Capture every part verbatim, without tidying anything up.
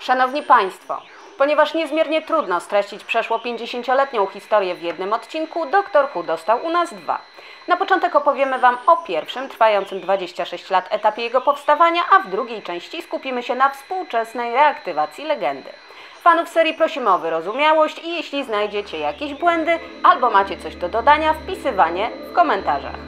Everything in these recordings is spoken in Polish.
Szanowni Państwo, ponieważ niezmiernie trudno streścić przeszło pięćdziesięcioletnią historię w jednym odcinku, Doktor Who dostał u nas dwa. Na początek opowiemy Wam o pierwszym, trwającym dwadzieścia sześć lat etapie jego powstawania, a w drugiej części skupimy się na współczesnej reaktywacji legendy. Fanów serii prosimy o wyrozumiałość i jeśli znajdziecie jakieś błędy albo macie coś do dodania, wpisywanie w komentarzach.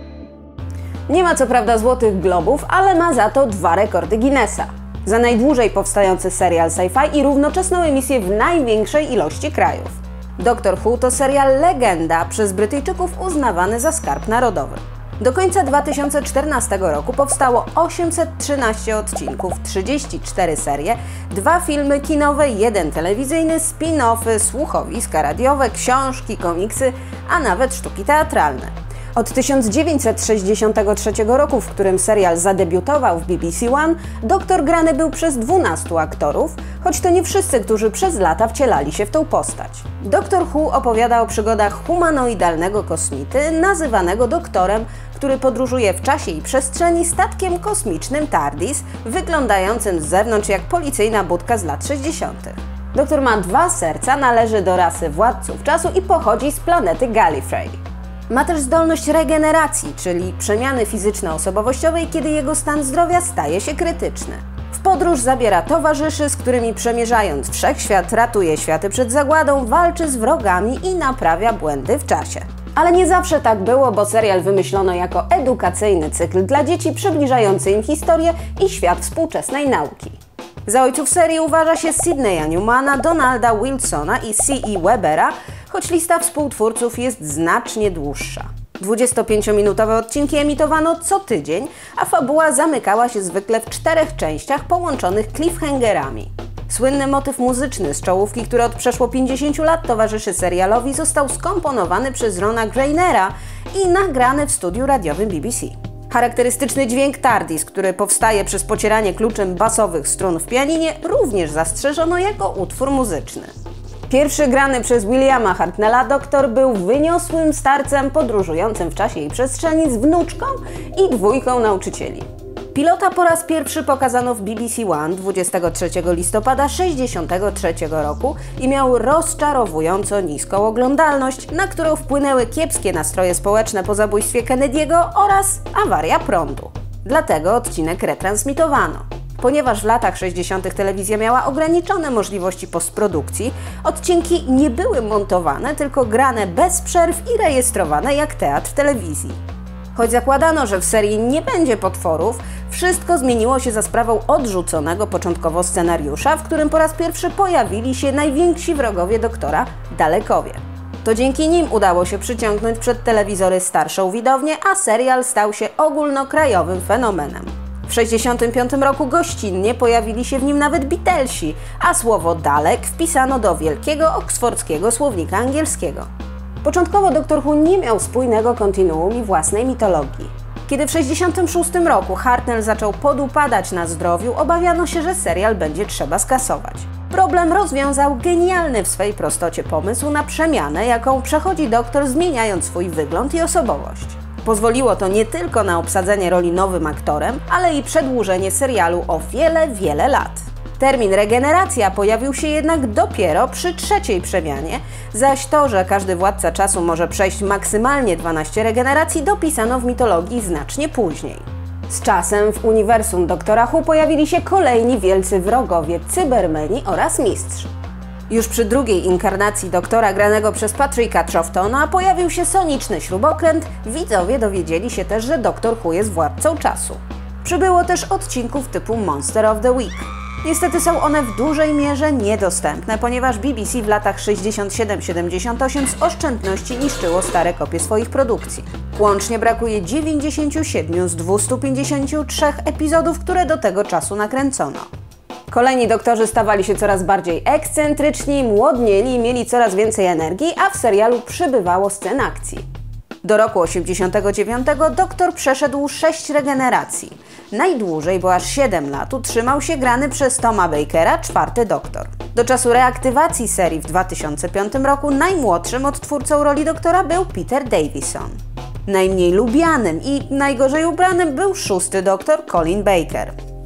Nie ma co prawda złotych globów, ale ma za to dwa rekordy Guinnessa. Za najdłużej powstający serial sci-fi i równoczesną emisję w największej ilości krajów. Doktor Who to serial legenda, przez Brytyjczyków uznawany za skarb narodowy. Do końca dwa tysiące czternastego roku powstało osiemset trzynaście odcinków, trzydzieści cztery serie, dwa filmy kinowe, jeden telewizyjny, spin-offy, słuchowiska radiowe, książki, komiksy, a nawet sztuki teatralne. Od tysiąc dziewięćset sześćdziesiątego trzeciego roku, w którym serial zadebiutował w B B C One, Doktor grany był przez dwunastu aktorów, choć to nie wszyscy, którzy przez lata wcielali się w tą postać. Doktor Who opowiada o przygodach humanoidalnego kosmity, nazywanego Doktorem, który podróżuje w czasie i przestrzeni statkiem kosmicznym TARDIS, wyglądającym z zewnątrz jak policyjna budka z lat sześćdziesiątych. Doktor ma dwa serca, należy do rasy władców czasu i pochodzi z planety Gallifrey. Ma też zdolność regeneracji, czyli przemiany fizyczno-osobowościowej, kiedy jego stan zdrowia staje się krytyczny. W podróż zabiera towarzyszy, z którymi przemierzając wszechświat ratuje światy przed zagładą, walczy z wrogami i naprawia błędy w czasie. Ale nie zawsze tak było, bo serial wymyślono jako edukacyjny cykl dla dzieci przybliżający im historię i świat współczesnej nauki. Za ojców serii uważa się Sydneya Newmana, Donalda Wilsona i C E Webera, choć lista współtwórców jest znacznie dłuższa. dwudziestopięciominutowe odcinki emitowano co tydzień, a fabuła zamykała się zwykle w czterech częściach połączonych cliffhangerami. Słynny motyw muzyczny z czołówki, który od przeszło pięćdziesięciu lat towarzyszy serialowi, został skomponowany przez Rona Grainera i nagrany w studiu radiowym B B C. Charakterystyczny dźwięk TARDIS, który powstaje przez pocieranie kluczem basowych strun w pianinie, również zastrzeżono jako utwór muzyczny. Pierwszy grany przez Williama Hartnella Doktor był wyniosłym starcem podróżującym w czasie i przestrzeni z wnuczką i dwójką nauczycieli. Pilota po raz pierwszy pokazano w B B C One dwudziestego trzeciego listopada tysiąc dziewięćset sześćdziesiątego trzeciego roku i miał rozczarowująco niską oglądalność, na którą wpłynęły kiepskie nastroje społeczne po zabójstwie Kennedy'ego oraz awaria prądu. Dlatego odcinek retransmitowano. Ponieważ w latach sześćdziesiątych telewizja miała ograniczone możliwości postprodukcji, odcinki nie były montowane, tylko grane bez przerw i rejestrowane jak teatr telewizji. Choć zakładano, że w serii nie będzie potworów, wszystko zmieniło się za sprawą odrzuconego początkowo scenariusza, w którym po raz pierwszy pojawili się najwięksi wrogowie Doktora – Dalekowie. To dzięki nim udało się przyciągnąć przed telewizory starszą widownię, a serial stał się ogólnokrajowym fenomenem. W tysiąc dziewięćset sześćdziesiątym piątym roku gościnnie pojawili się w nim nawet Beatlesi, a słowo Dalek wpisano do wielkiego oksfordzkiego słownika angielskiego. Początkowo Doktor Who nie miał spójnego kontinuum i własnej mitologii. Kiedy w tysiąc dziewięćset sześćdziesiątym szóstym roku Hartnell zaczął podupadać na zdrowiu, obawiano się, że serial będzie trzeba skasować. Problem rozwiązał genialny w swej prostocie pomysł na przemianę, jaką przechodzi Doktor, zmieniając swój wygląd i osobowość. Pozwoliło to nie tylko na obsadzenie roli nowym aktorem, ale i przedłużenie serialu o wiele, wiele lat. Termin regeneracja pojawił się jednak dopiero przy trzeciej przemianie, zaś to, że każdy władca czasu może przejść maksymalnie dwanaście regeneracji, dopisano w mitologii znacznie później. Z czasem w uniwersum Doktora Who pojawili się kolejni wielcy wrogowie, Cybermeni oraz Mistrz. Już przy drugiej inkarnacji Doktora granego przez Patricka Troftona pojawił się soniczny śrubokręt, widzowie dowiedzieli się też, że Doktor Who jest władcą czasu. Przybyło też odcinków typu Monster of the Week. Niestety są one w dużej mierze niedostępne, ponieważ B B C w latach sześćdziesiąt siedem siedemdziesiąt osiem z oszczędności niszczyło stare kopie swoich produkcji. Łącznie brakuje dziewięćdziesięciu siedmiu z dwustu pięćdziesięciu trzech epizodów, które do tego czasu nakręcono. Kolejni doktorzy stawali się coraz bardziej ekscentryczni, młodnieli i mieli coraz więcej energii, a w serialu przybywało scen akcji. Do roku osiemdziesiątego dziewiątego Doktor przeszedł sześć regeneracji. Najdłużej, bo aż siedem lat, utrzymał się grany przez Toma Bakera czwarty Doktor. Do czasu reaktywacji serii w dwa tysiące piątym roku najmłodszym odtwórcą roli Doktora był Peter Davison. Najmniej lubianym i najgorzej ubranym był szósty Doktor Colin Baker.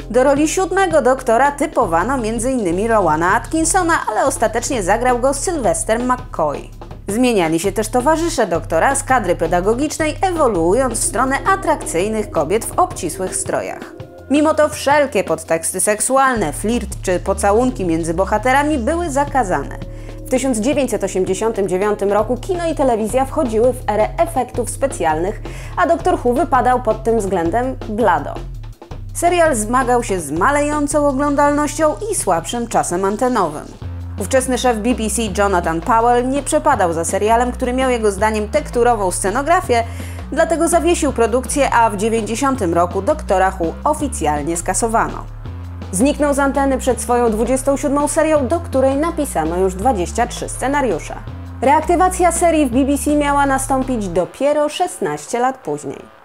Do roli siódmego doktora typowano między innymi Rowana Atkinsona, ale ostatecznie zagrał go Sylvester McCoy. Zmieniali się też towarzysze doktora z kadry pedagogicznej, ewoluując w stronę atrakcyjnych kobiet w obcisłych strojach. Mimo to wszelkie podteksty seksualne, flirt czy pocałunki między bohaterami były zakazane. W tysiąc dziewięćset osiemdziesiątym dziewiątym roku kino i telewizja wchodziły w erę efektów specjalnych, a Doktor Who wypadał pod tym względem blado. Serial zmagał się z malejącą oglądalnością i słabszym czasem antenowym. Ówczesny szef B B C Jonathan Powell nie przepadał za serialem, który miał jego zdaniem tekturową scenografię, dlatego zawiesił produkcję, a w dziewięćdziesiątym roku Doktora Who oficjalnie skasowano. Zniknął z anteny przed swoją dwudziestą siódmą serią, do której napisano już dwadzieścia trzy scenariusze. Reaktywacja serii w B B C miała nastąpić dopiero szesnaście lat później.